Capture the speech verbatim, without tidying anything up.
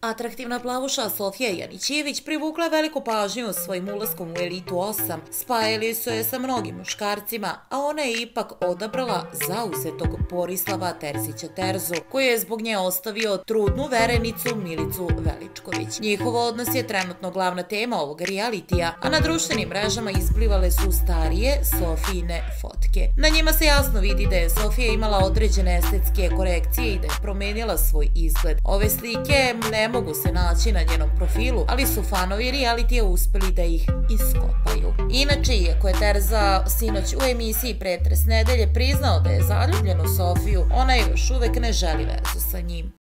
Atraktivna plavuša Sofija Janićević privukla veliku pažnju svojim ulaskom u elitu osam, spajali su je sa mnogim muškarcima, a ona je ipak odabrala zauzetog Borislava Terzića Terzu, koji je zbog nje ostavio trudnu verenicu Milicu Veličković. Njihov odnos je trenutno glavna tema ovog realitija, a na društvenim mrežama isplivale su starije Sofijine fotke. Na njima se jasno vidi da je Sofija imala određene estetske korekcije i da je promenila svoj izgled. Ove slike ne mogu se naći na njenom profilu, ali su fanovi realitija uspeli da ih iskopaju. Inače, iako je Terza sinoć u emisiji Pretres nedelje priznao da je zaljubljen u Sofiju, ona još uvek ne želi vezu sa njim.